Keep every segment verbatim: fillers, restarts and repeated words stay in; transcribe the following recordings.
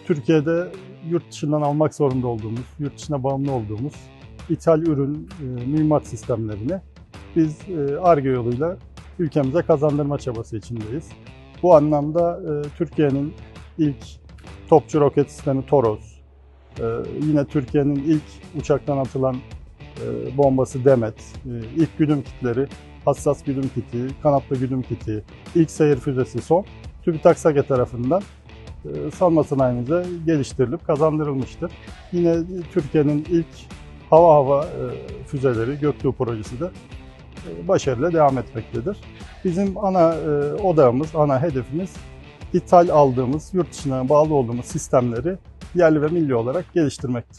Türkiye'de yurt dışından almak zorunda olduğumuz, yurt dışına bağımlı olduğumuz ithal ürün e, mühimmat sistemlerini biz Ar-Ge yoluyla ülkemize kazandırma çabası içindeyiz. Bu anlamda e, Türkiye'nin ilk topçu roket sistemi Toros, e, yine Türkiye'nin ilk uçaktan atılan e, bombası Demet, e, ilk güdüm kitleri, hassas güdüm kiti, kanatlı güdüm kiti, ilk seyir füzesi Son, TÜBİTAK SAGE tarafından e, savunma sanayimize geliştirilip kazandırılmıştır. Yine Türkiye'nin ilk hava hava e, füzeleri Göktuğ projesi de e, başarıyla devam etmektedir. Bizim ana e, odağımız, ana hedefimiz ithal aldığımız, yurt dışına bağlı olduğumuz sistemleri yerli ve milli olarak geliştirmektir.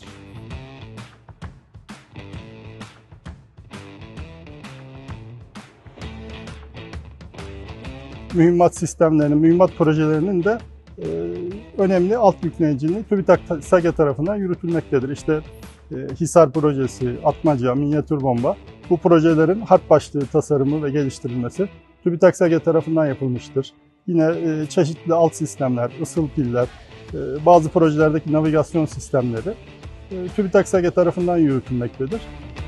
Mühimmat sistemlerinin, mühimmat projelerinin de e, önemli alt yükleyiciliği TÜBİTAK SAGE tarafından yürütülmektedir. İşte e, Hisar projesi, Atmaca, minyatür bomba, bu projelerin harp başlığı tasarımı ve geliştirilmesi TÜBİTAK SAGE tarafından yapılmıştır. Yine e, çeşitli alt sistemler, ısıl piller, e, bazı projelerdeki navigasyon sistemleri e, TÜBİTAK SAGE tarafından yürütülmektedir.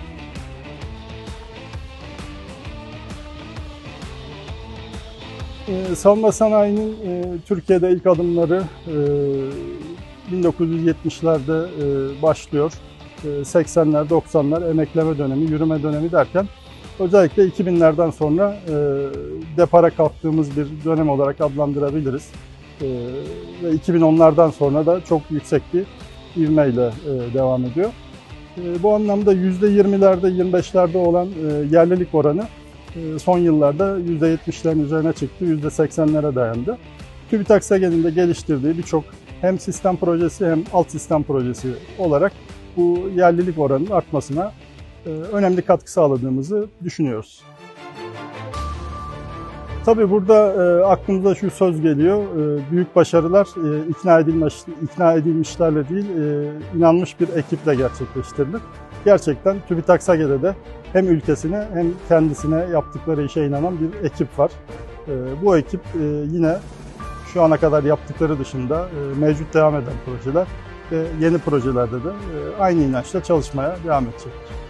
Ee, savunma sanayinin e, Türkiye'de ilk adımları e, bin dokuz yüz yetmişlerde e, başlıyor. E, seksenler, doksanlar emekleme dönemi, yürüme dönemi derken özellikle iki binlerden sonra e, depara kalktığımız bir dönem olarak adlandırabiliriz. E, ve iki bin onlardan sonra da çok yüksek bir ivmeyle e, devam ediyor. E, bu anlamda yüzde yirmilerde, yirmi beşlerde olan e, yerlilik oranı son yıllarda yüzde yetmişlerin üzerine çıktı, yüzde seksenlere dayandı. TÜBİTAK SAGE'nin de geliştirdiği birçok hem sistem projesi hem alt sistem projesi olarak bu yerlilik oranının artmasına önemli katkı sağladığımızı düşünüyoruz. Tabii burada e, aklımıza şu söz geliyor, e, büyük başarılar e, ikna edilmiş, ikna edilmişlerle değil, e, inanmış bir ekiple gerçekleştirilir. Gerçekten TÜBİTAK SAGE'de de hem ülkesine hem kendisine yaptıkları işe inanan bir ekip var. E, bu ekip e, yine şu ana kadar yaptıkları dışında e, mevcut devam eden projeler ve yeni projelerde de e, aynı inançla çalışmaya devam edecektir.